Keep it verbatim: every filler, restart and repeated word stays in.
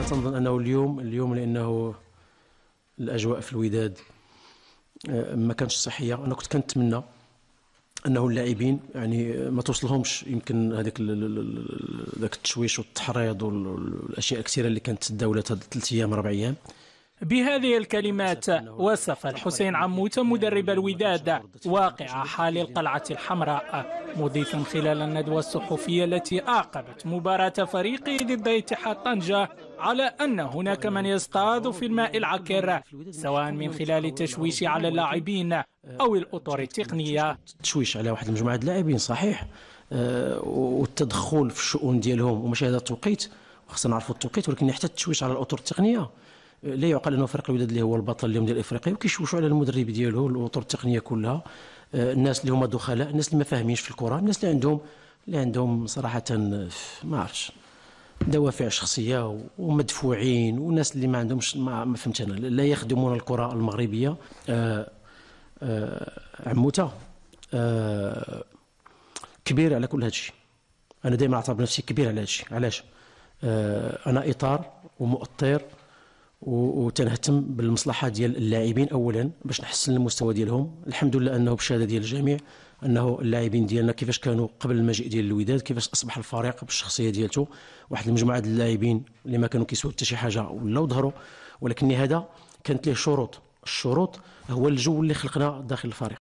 تنظن انه اليوم اليوم لانه الاجواء في الوداد ما كانتش صحيه. انا كنت كنتمنى انه اللاعبين يعني ما توصلهمش يمكن هذاك ذاك التشويش والتحريض والاشياء الكثيره اللي كانت تداولت هذه ثلاث ايام اربع ايام. بهذه الكلمات وصف الحسين عموتة مدرب الوداد واقع حال القلعة الحمراء، مضيفا خلال الندوة الصحفية التي أعقبت مباراة فريقه ضد اتحاد طنجة على أن هناك من يصطاد في الماء العكر، سواء من خلال التشويش على اللاعبين أو الأطر التقنية. تشويش على واحد المجموعة اللاعبين صحيح، أه والتدخل في الشؤون ديالهم وماشي هذا التوقيت، وخصنا نعرفوا التوقيت، ولكن حتى التشويش على الأطر التقنية لا يعقل انه فريق الوداد اللي هو البطل اليوم ديال افريقيا وكيشوشوا على المدرب ديالو الاطر التقنيه كلها. الناس اللي هما دخلاء، الناس اللي ما فاهمينش في الكره، الناس اللي عندهم اللي عندهم صراحه ما عرفتش دوافع شخصيه ومدفوعين، والناس اللي ما عندهمش ما فهمت انا لا يخدمون الكره المغربيه. آآ آآ عموته آآ كبير على كل هذا الشيء. انا دائما اعتبر نفسي كبير على هذا الشيء. علاش؟ انا اطار ومؤطر وتنهتم بالمصلحه ديال اللاعبين اولا باش نحسن المستوى ديالهم. الحمد لله انه بالشهاده ديال الجميع انه اللاعبين ديالنا كيفاش كانوا قبل المجيء ديال الوداد، كيفاش اصبح الفريق بالشخصيه ديالته، واحد المجموعه ديال اللاعبين اللي ما كانوا كيسووا حتى شي حاجه ولاو ظهروا، ولكن هذا كانت له شروط. الشروط هو الجو اللي خلقنا داخل الفريق.